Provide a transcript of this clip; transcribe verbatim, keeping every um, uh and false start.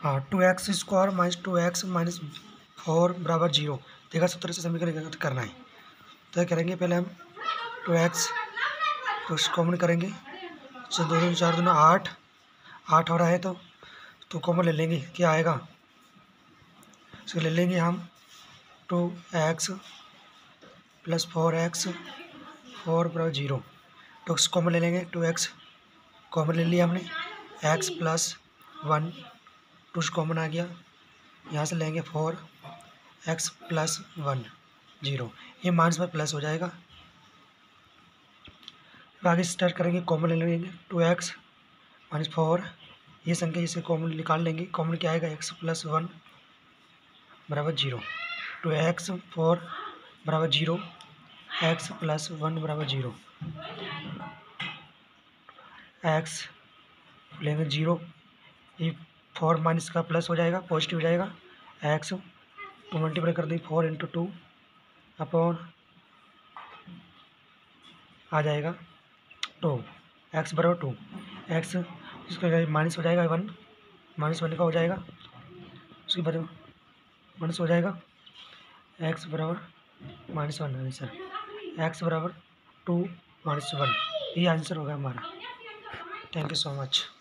हाँ, two x square minus two x minus four बराबर zero. देखा, सब तरह से समीकरण करना है। तो करेंगे पहले हम टू एक्स तो कॉमन करेंगे, दो दो चार दोनों आठ, आठ हो रहा है तो तो कॉमन ले लेंगे, क्या आएगा, इसको ले लेंगे हम two x plus four x four बराबर जीरो। तो कॉमन ले लेंगे, टू एक्स कॉमन ले लिया हमने, x plus one, two common आ गया, यहाँ से लेंगे four x plus one zero, ये माइनस में प्लस हो जाएगा। आगे स्टार्ट करेंगे, कॉमन ले लेंगे, टू एक्स माइनस फोर, ये संख्या इसे कॉमन निकाल लेंगे, कॉमन क्या आएगा, एक्स प्लस वन बराबर जीरो। टू एक्स फोर बराबर जीरो, एक्स प्लस वन बराबर जीरो, एक्स लेंगे जीरो, ये फोर माइनस का प्लस हो जाएगा, पॉजिटिव हो जाएगा, एक्स टू मल्टीप्लाई कर देंगे, फोर इंटू टू अपॉन आ जाएगा टू, एक्स बराबर टू, एक्स इसका माइनस हो जाएगा वन, माइनस वन का हो जाएगा, उसके बाद माइनस हो जाएगा, एक्स बराबर माइनस वन आंसर, एक्स बराबर टू माइनस वन, ये आंसर होगा हमारा। Thank you so much.